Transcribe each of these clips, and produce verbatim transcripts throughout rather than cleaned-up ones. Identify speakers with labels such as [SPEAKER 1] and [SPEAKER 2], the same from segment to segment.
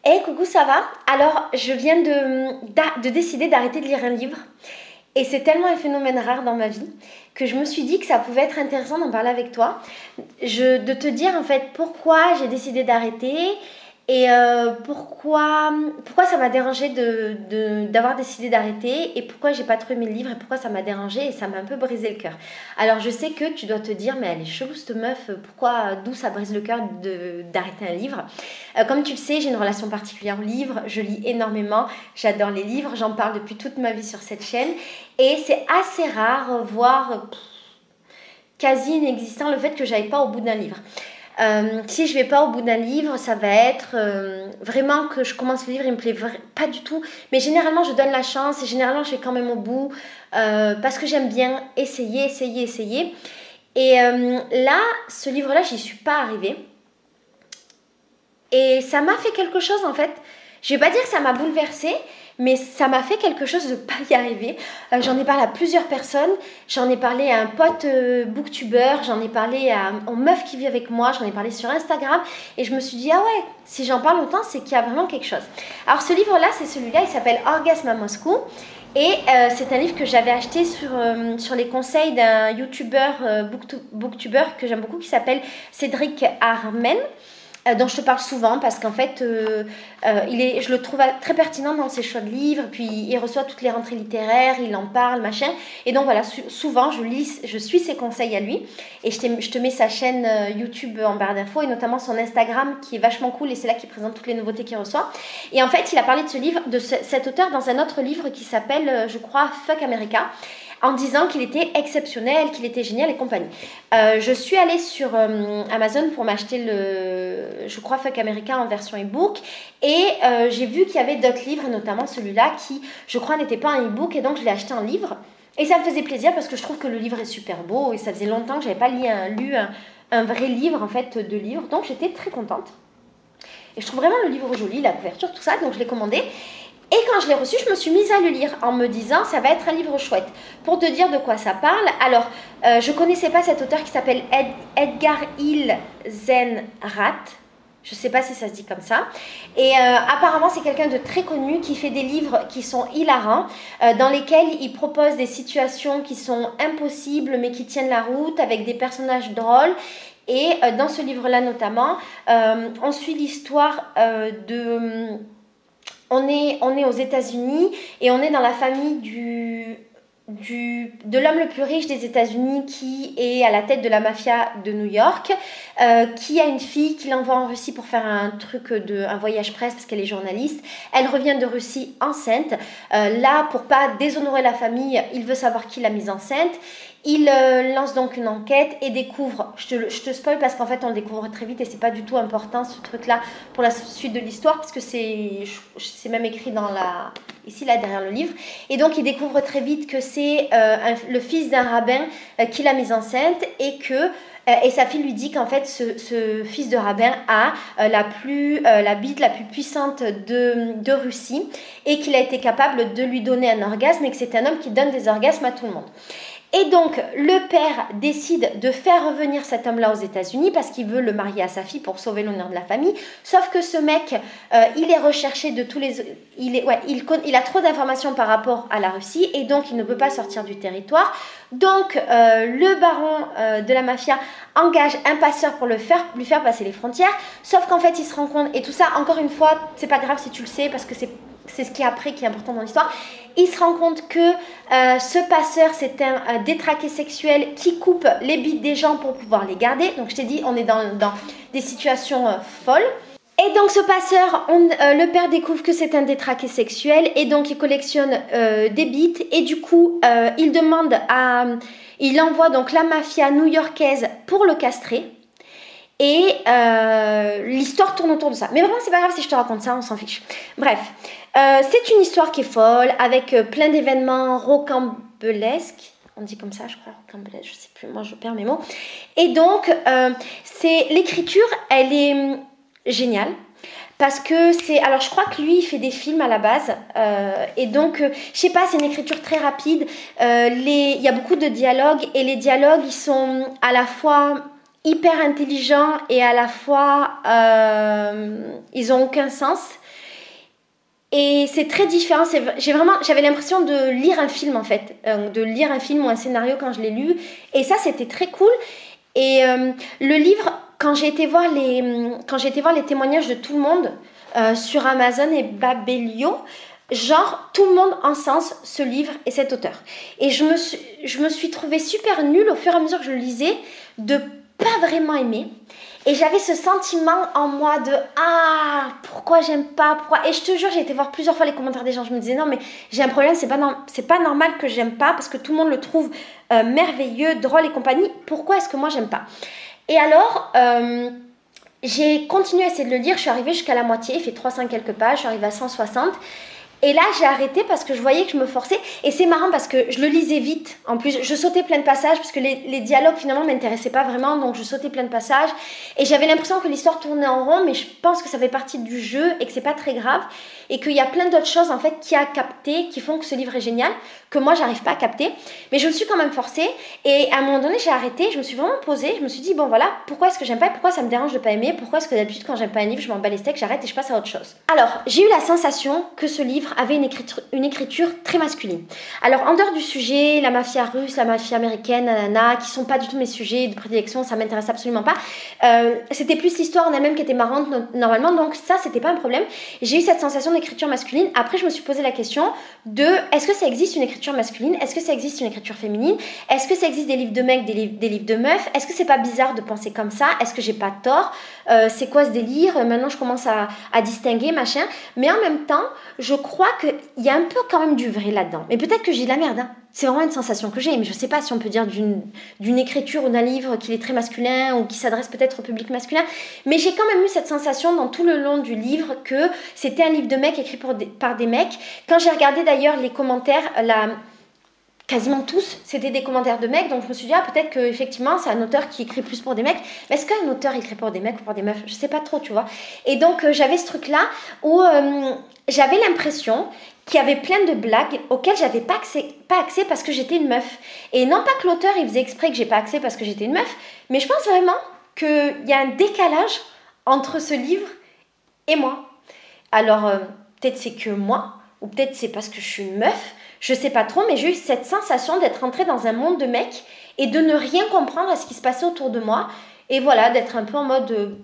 [SPEAKER 1] Hey, coucou, ça va? Alors, je viens de, d'a- de décider d'arrêter de lire un livre. Et c'est tellement un phénomène rare dans ma vie que je me suis dit que ça pouvait être intéressant d'en parler avec toi. Je, de te dire en fait pourquoi j'ai décidé d'arrêter et euh, pourquoi, pourquoi ça m'a dérangé de, de- d'avoir décidé d'arrêter et pourquoi j'ai pas trouvé mes livres et pourquoi ça m'a dérangé et ça m'a un peu brisé le cœur. Alors je sais que tu dois te dire mais elle est chelou cette meuf, pourquoi, d'où ça brise le cœur de, d'arrêter un livre. Euh, comme tu le sais, j'ai une relation particulière au livre, je lis énormément, j'adore les livres, j'en parle depuis toute ma vie sur cette chaîne et c'est assez rare, voire pff, quasi inexistant le fait que j'aille pas au bout d'un livre. Euh, si je vais pas au bout d'un livre, ça va être euh, vraiment que je commence le livre, il me plaît vra- pas du tout. Mais généralement, je donne la chance et généralement, je vais quand même au bout euh, parce que j'aime bien essayer, essayer, essayer. Et euh, là, ce livre-là, j'y suis pas arrivée. Et ça m'a fait quelque chose en fait. Je vais pas dire que ça m'a bouleversée, mais ça m'a fait quelque chose de pas y arriver. Euh, j'en ai parlé à plusieurs personnes. J'en ai parlé à un pote euh, booktuber, j'en ai parlé à une meuf qui vit avec moi, j'en ai parlé sur Instagram. Et je me suis dit, ah ouais, si j'en parle autant, c'est qu'il y a vraiment quelque chose. Alors ce livre-là, c'est celui-là, il s'appelle Orgasme à Moscou. Et euh, c'est un livre que j'avais acheté sur, euh, sur les conseils d'un youtubeur, euh, booktu- booktuber que j'aime beaucoup, qui s'appelle Cédric Armen. Euh, dont je te parle souvent parce qu'en fait, euh, euh, il est, je le trouve très pertinent dans ses choix de livres. Puis il reçoit toutes les rentrées littéraires, il en parle, machin. Et donc voilà, su- souvent je lis, je suis ses conseils à lui. Et je, t'ai- je te mets sa chaîne euh, YouTube en barre d'infos et notamment son Instagram qui est vachement cool et c'est là qu'il présente toutes les nouveautés qu'il reçoit. Et en fait, il a parlé de ce livre, de ce- cet auteur dans un autre livre qui s'appelle, euh, je crois, Fuck America, en disant qu'il était exceptionnel, qu'il était génial et compagnie. Euh, je suis allée sur euh, Amazon pour m'acheter le, je crois, Fuck America en version e-book et euh, j'ai vu qu'il y avait d'autres livres, notamment celui-là qui, je crois, n'était pas un e-book et donc je l'ai acheté en livre. Et ça me faisait plaisir parce que je trouve que le livre est super beau et ça faisait longtemps que je n'avais pas lu, un, lu un, un vrai livre, en fait, de livre. Donc j'étais très contente. Et je trouve vraiment le livre joli, la couverture, tout ça, donc je l'ai commandé. Et quand je l'ai reçu, je me suis mise à le lire en me disant ça va être un livre chouette. Pour te dire de quoi ça parle, alors euh, je ne connaissais pas cet auteur qui s'appelle Ed, Edgar Ilzenrath. Je ne sais pas si ça se dit comme ça. Et euh, apparemment, c'est quelqu'un de très connu qui fait des livres qui sont hilarants, euh, dans lesquels il propose des situations qui sont impossibles mais qui tiennent la route avec des personnages drôles. Et euh, dans ce livre-là notamment, euh, on suit l'histoire euh, de on est, on est aux États-Unis et on est dans la famille du, du, de l'homme le plus riche des États-Unis qui est à la tête de la mafia de New York, euh, qui a une fille qui l'envoie en Russie pour faire un truc de un voyage presse parce qu'elle est journaliste. Elle revient de Russie enceinte. Euh, là, pour pas déshonorer la famille, il veut savoir qui l'a mise enceinte. Il euh, lance donc une enquête et découvre, je te, je te spoil parce qu'en fait on le découvre très vite et c'est pas du tout important ce truc là pour la suite de l'histoire parce que c'est, c'est même écrit dans la, ici là derrière le livre. Et donc il découvre très vite que c'est euh, un, le fils d'un rabbin euh, qui l'a mise enceinte et que euh, et sa fille lui dit qu'en fait ce, ce fils de rabbin a euh, la plus euh, la bite la plus puissante de, de Russie et qu'il a été capable de lui donner un orgasme et que c'est un homme qui donne des orgasmes à tout le monde. Et donc, le père décide de faire revenir cet homme-là aux États-Unis parce qu'il veut le marier à sa fille pour sauver l'honneur de la famille. Sauf que ce mec, euh, il est recherché de tous les... Il, est, ouais, il, il a trop d'informations par rapport à la Russie et donc il ne peut pas sortir du territoire. Donc, euh, le baron euh, de la mafia engage un passeur pour le faire, lui faire passer les frontières. Sauf qu'en fait, il se rend compte... Et tout ça, encore une fois, c'est pas grave si tu le sais parce que c'est... C'est ce qui est après qui est important dans l'histoire. Il se rend compte que euh, ce passeur, c'est un, un détraqué sexuel qui coupe les bites des gens pour pouvoir les garder. Donc je t'ai dit, on est dans, dans des situations euh, folles. Et donc ce passeur, on, euh, le père découvre que c'est un détraqué sexuel et donc il collectionne euh, des bites et du coup euh, il demande à, il envoie donc la mafia new-yorkaise pour le castrer. Et euh, l'histoire tourne autour de ça. Mais vraiment, c'est pas grave si je te raconte ça, on s'en fiche. Bref, euh, c'est une histoire qui est folle, avec euh, plein d'événements rocambolesques. On dit comme ça, je crois, rocambolesque, je sais plus, moi je perds mes mots. Et donc, euh, c'est l'écriture, elle est hum, géniale. Parce que c'est... Alors, je crois que lui, il fait des films à la base. Euh, et donc, euh, je sais pas, c'est une écriture très rapide. Euh, les... Il y a beaucoup de dialogues. Et les dialogues, ils sont à la fois hyper intelligents et à la fois, euh, ils ont aucun sens. Et c'est très différent. C'est, j'ai vraiment, j'avais l'impression de lire un film en fait, euh, de lire un film ou un scénario quand je l'ai lu. Et ça, c'était très cool. Et euh, le livre, quand j'ai été voir les, quand j'ai été voir les témoignages de tout le monde euh, sur Amazon et Babelio, genre tout le monde encense ce livre et cet auteur. Et je me suis, je me suis trouvée super nulle au fur et à mesure que je le lisais de pas vraiment aimer. Et j'avais ce sentiment en moi de ah, pourquoi j'aime pas, pourquoi. Et je te jure, j'ai été voir plusieurs fois les commentaires des gens. Je me disais non, mais j'ai un problème, c'est pas, norm- c'est pas normal que j'aime pas parce que tout le monde le trouve euh, merveilleux, drôle et compagnie. Pourquoi est-ce que moi j'aime pas? Et alors, euh, j'ai continué à essayer de le lire. Je suis arrivée jusqu'à la moitié, il fait trois cents quelques pages, je suis arrivée à cent soixante. Et là, j'ai arrêté parce que je voyais que je me forçais. Et c'est marrant parce que je le lisais vite. En plus, je sautais plein de passages parce que les, les dialogues, finalement, ne m'intéressaient pas vraiment. Donc, je sautais plein de passages. Et j'avais l'impression que l'histoire tournait en rond. Mais je pense que ça fait partie du jeu et que c'est pas très grave. Et qu'il y a plein d'autres choses, en fait, qui a capté, qui font que ce livre est génial, que moi, j'arrive pas à capter. Mais je me suis quand même forcée. Et à un moment donné, j'ai arrêté. Je me suis vraiment posée. Je me suis dit, bon, voilà, pourquoi est-ce que j'aime pas et pourquoi ça me dérange de pas aimer? Pourquoi est-ce que d'habitude, quand j'aime pas un livre, je m'en bats les steaks, j'arrête et je passe à autre chose? Alors, j'ai eu la sensation que ce livre avait une écriture, une écriture très masculine. Alors, en dehors du sujet, la mafia russe, la mafia américaine, nanana, qui sont pas du tout mes sujets de prédilection, ça m'intéresse absolument pas. Euh, c'était plus l'histoire en elle-même qui était marrante no- normalement, donc ça, c'était pas un problème. J'ai eu cette sensation d'écriture masculine. Après, je me suis posé la question de est-ce que ça existe une écriture masculine? Est-ce que ça existe une écriture féminine? Est-ce que ça existe des livres de mecs, des, livres, des livres de meufs? Est-ce que c'est pas bizarre de penser comme ça? Est-ce que j'ai pas tort? euh, C'est quoi ce délire? Maintenant, je commence à, à distinguer, machin. Mais en même temps, je crois qu'il y a un peu quand même du vrai là-dedans. Mais peut-être que j'ai de la merde, hein. C'est vraiment une sensation que j'ai, mais je sais pas si on peut dire d'une, d'une écriture ou d'un livre qu'il est très masculin ou qui s'adresse peut-être au public masculin. Mais j'ai quand même eu cette sensation dans tout le long du livre que c'était un livre de mecs écrit pour des, par des mecs. Quand j'ai regardé d'ailleurs les commentaires, la... quasiment tous, c'était des commentaires de mecs, donc je me suis dit, ah, peut-être qu'effectivement, c'est un auteur qui écrit plus pour des mecs. Mais est-ce qu'un auteur écrit pour des mecs ou pour des meufs? Je sais pas trop, tu vois. Et donc, euh, j'avais ce truc-là où euh, j'avais l'impression qu'il y avait plein de blagues auxquelles j'avais pas accès, pas accès parce que j'étais une meuf. Et non pas que l'auteur, il faisait exprès que j'ai pas accès parce que j'étais une meuf, mais je pense vraiment qu'il y a un décalage entre ce livre et moi. Alors, euh, peut-être c'est que moi, ou peut-être c'est parce que je suis une meuf, je sais pas trop, mais j'ai eu cette sensation d'être entrée dans un monde de mecs et de ne rien comprendre à ce qui se passait autour de moi. Et voilà, d'être un peu en mode euh,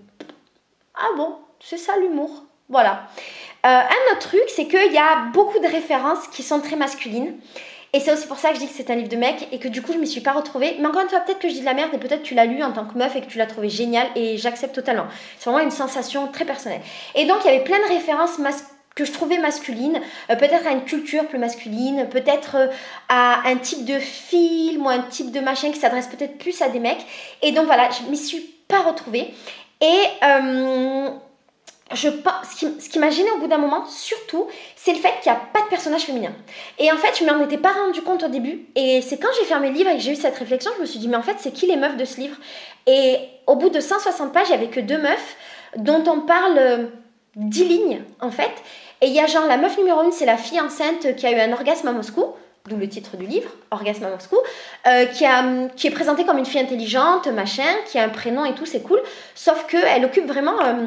[SPEAKER 1] ah bon, c'est ça l'humour. Voilà. Euh, un autre truc, c'est qu'il y a beaucoup de références qui sont très masculines. Et c'est aussi pour ça que je dis que c'est un livre de mec et que du coup je m'y suis pas retrouvée. Mais encore une fois, peut-être que je dis de la merde et peut-être que tu l'as lu en tant que meuf et que tu l'as trouvé génial et j'accepte totalement. C'est vraiment une sensation très personnelle. Et donc il y avait plein de références masculines que je trouvais masculine, euh, peut-être à une culture plus masculine, peut-être euh, à un type de film ou un type de machin qui s'adresse peut-être plus à des mecs. Et donc voilà, je m'y suis pas retrouvée. Et euh, je pense, ce qui, ce qui m'a gênée au bout d'un moment, surtout, c'est le fait qu'il n'y a pas de personnage féminin. Et en fait, je m'en étais pas rendu compte au début. Et c'est quand j'ai fermé le livre et que j'ai eu cette réflexion, je me suis dit, mais en fait, c'est qui les meufs de ce livre? Et au bout de cent soixante pages, il n'y avait que deux meufs dont on parle euh, dix lignes, en fait. Et il y a genre la meuf numéro une, c'est la fille enceinte qui a eu un orgasme à Moscou, d'où le titre du livre, Orgasme à Moscou, euh, qui, a, qui est présentée comme une fille intelligente, machin, qui a un prénom et tout, c'est cool. Sauf qu'elle occupe vraiment euh,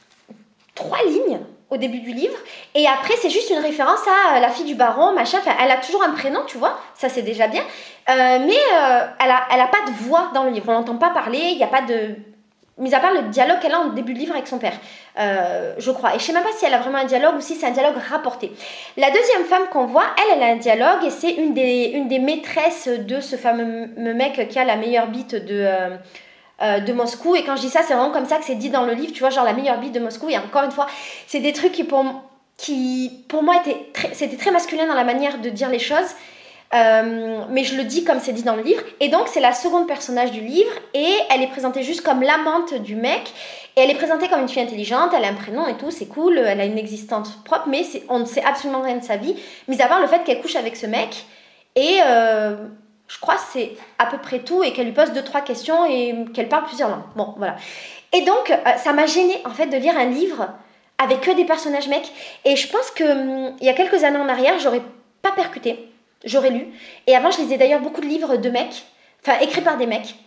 [SPEAKER 1] trois lignes au début du livre. Et après, c'est juste une référence à la fille du baron, machin. Enfin, elle a toujours un prénom, tu vois, ça c'est déjà bien. Euh, mais euh, elle a, elle a pas de voix dans le livre, on l'entend pas parler, il n'y a pas de... mis à part le dialogue qu'elle a en début de livre avec son père, euh, je crois. Et je sais même pas si elle a vraiment un dialogue ou si c'est un dialogue rapporté. La deuxième femme qu'on voit, elle, elle a un dialogue et c'est une des, une des maîtresses de ce fameux mec qui a la meilleure bite de, euh, euh, de Moscou. Et quand je dis ça, c'est vraiment comme ça que c'est dit dans le livre, tu vois, genre la meilleure bite de Moscou. Et encore une fois, c'est des trucs qui pour, qui, pour moi, étaient très, c'était très masculin dans la manière de dire les choses. Euh, mais je le dis comme c'est dit dans le livre. Et donc c'est la seconde personnage du livre et elle est présentée juste comme l'amante du mec et elle est présentée comme une fille intelligente, elle a un prénom et tout, c'est cool, elle a une existence propre, mais c'est, on ne sait absolument rien de sa vie, mis à part le fait qu'elle couche avec ce mec et euh, je crois que c'est à peu près tout et qu'elle lui pose deux trois questions et qu'elle parle plusieurs langues. Bon voilà. Et donc euh, ça m'a gênée en fait de lire un livre avec que des personnages mecs et je pense que hum, il y a quelques années en arrière j'aurais pas percuté. J'aurais lu. Et avant, je lisais d'ailleurs beaucoup de livres de mecs, enfin écrits par des mecs.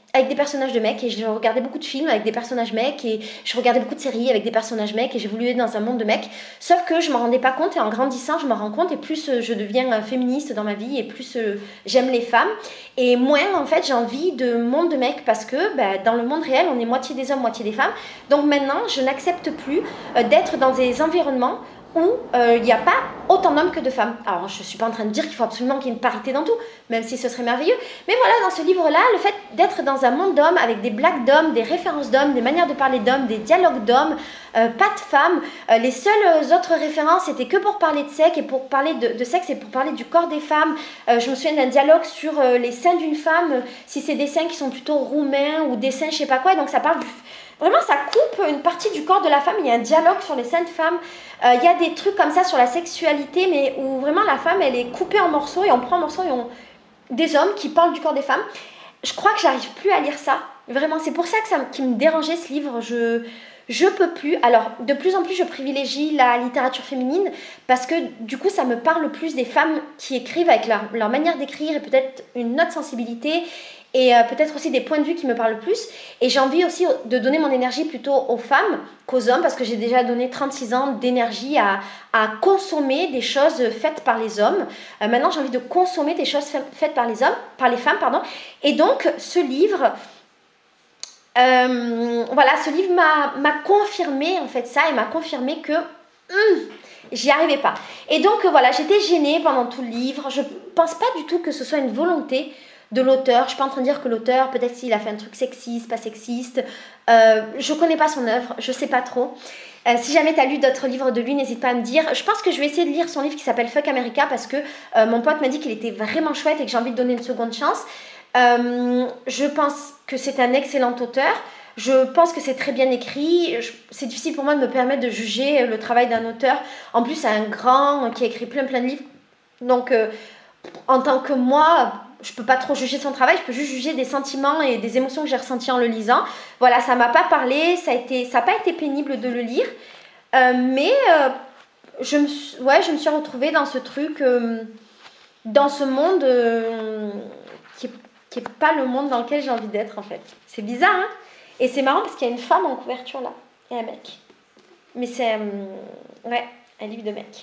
[SPEAKER 1] avec des personnages de mecs et je regardais beaucoup de films avec des personnages mecs et je regardais beaucoup de séries avec des personnages mecs et j'évoluais dans un monde de mecs, sauf que je m'en rendais pas compte et en grandissant je m'en rends compte et plus euh, je deviens euh, féministe dans ma vie et plus euh, j'aime les femmes et moins en fait j'ai envie de monde de mecs parce que bah, dans le monde réel on est moitié des hommes, moitié des femmes, donc maintenant je n'accepte plus euh, d'être dans des environnements où il euh, n'y a pas autant d'hommes que de femmes. Alors, je ne suis pas en train de dire qu'il faut absolument qu'il y ait une parité dans tout, même si ce serait merveilleux. Mais voilà, dans ce livre-là, le fait d'être dans un monde d'hommes, avec des blagues d'hommes, des références d'hommes, des manières de parler d'hommes, des dialogues d'hommes, euh, pas de femmes, euh, les seules autres références étaient que pour parler de sexe et pour parler de, de sexe et pour parler du corps des femmes. Euh, je me souviens d'un dialogue sur euh, les seins d'une femme, euh, si c'est des seins qui sont plutôt roumains ou des seins je sais pas quoi, et donc ça parle du... Vraiment, ça coupe une partie du corps de la femme. Il y a un dialogue sur les seins de femmes. Euh, il y a des trucs comme ça sur la sexualité, mais où vraiment la femme, elle est coupée en morceaux et on prend en morceaux et on... des hommes qui parlent du corps des femmes. Je crois que j'arrive plus à lire ça. Vraiment, c'est pour ça que ça qui me dérangeait ce livre. Je je peux plus. Alors, de plus en plus, je privilégie la littérature féminine parce que du coup, ça me parle plus des femmes qui écrivent avec leur, leur manière d'écrire et peut-être une autre sensibilité. Et euh, peut-être aussi des points de vue qui me parlent plus. Et j'ai envie aussi de donner mon énergie plutôt aux femmes qu'aux hommes, parce que j'ai déjà donné trente-six ans d'énergie à, à consommer des choses faites par les hommes. Euh, maintenant, j'ai envie de consommer des choses faites par les hommes, par les femmes, pardon. Et donc, ce livre, euh, voilà, ce livre m'a, m'a confirmé en fait ça et m'a confirmé que hum, j'y arrivais pas. Et donc, euh, voilà, j'étais gênée pendant tout le livre. Je pense pas du tout que ce soit une volonté de l'auteur. Je suis pas en train de dire que l'auteur, peut-être s'il a fait un truc sexiste, pas sexiste. Euh, je connais pas son œuvre, je sais pas trop. Euh, si jamais tu as lu d'autres livres de lui, n'hésite pas à me dire. Je pense que je vais essayer de lire son livre qui s'appelle Fuck America parce que euh, mon pote m'a dit qu'il était vraiment chouette et que j'ai envie de donner une seconde chance. Euh, je pense que c'est un excellent auteur. Je pense que c'est très bien écrit. Je, c'est difficile pour moi de me permettre de juger le travail d'un auteur. En plus, c'est un grand qui a écrit plein plein de livres. Donc, euh, en tant que moi, je peux pas trop juger son travail, je peux juste juger des sentiments et des émotions que j'ai ressenties en le lisant. Voilà, ça m'a pas parlé, ça a été, ça a pas été pénible de le lire, euh, mais euh, je me, suis, ouais, je me suis retrouvée dans ce truc, euh, dans ce monde euh, qui est, qui est pas le monde dans lequel j'ai envie d'être en fait. C'est bizarre, hein? Et c'est marrant parce qu'il y a une femme en couverture là et un mec. Mais c'est, euh, ouais, un livre de mec.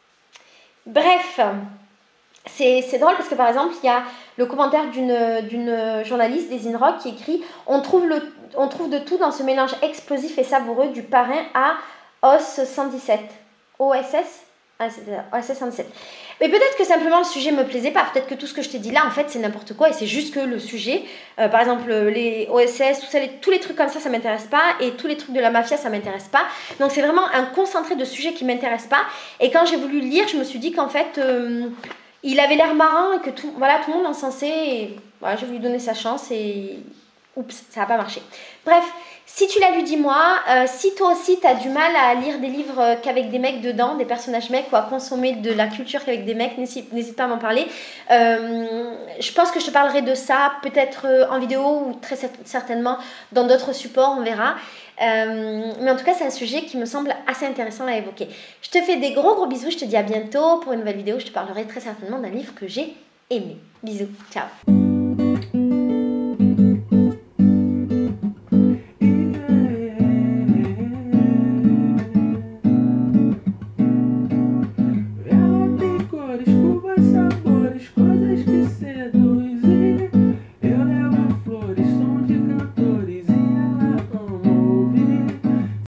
[SPEAKER 1] Bref. C'est, c'est drôle parce que par exemple, il y a le commentaire d'une, d'une journaliste des InRock qui écrit on trouve, le, on trouve de tout dans ce mélange explosif et savoureux du parrain à O S cent dix-sept. O S S ah, c'est O S S cent dix-sept. Mais peut-être que simplement le sujet me plaisait pas. Peut-être que tout ce que je t'ai dit là, en fait, c'est n'importe quoi et c'est juste que le sujet, euh, par exemple, les O S S, tout ça, les, tous les trucs comme ça, ça m'intéresse pas et tous les trucs de la mafia, ça m'intéresse pas. Donc c'est vraiment un concentré de sujets qui m'intéressent pas. Et quand j'ai voulu lire, je me suis dit qu'en fait. Euh, Il avait l'air marrant et que tout, voilà, tout le monde l'encensait. Et voilà, j'ai voulu donner sa chance et oups, ça n'a pas marché. Bref, si tu l'as lu, dis-moi. Euh, si toi aussi, tu as du mal à lire des livres qu'avec des mecs dedans, des personnages mecs, ou à consommer de la culture qu'avec des mecs, n'hésite, n'hésite pas à m'en parler. Euh, je pense que je te parlerai de ça peut-être en vidéo ou très certainement dans d'autres supports, on verra. Euh, mais en tout cas, c'est un sujet qui me semble assez intéressant à évoquer. Je te fais des gros gros bisous, je te dis à bientôt pour une nouvelle vidéo. Je te parlerai très certainement d'un livre que j'ai aimé. Bisous, ciao.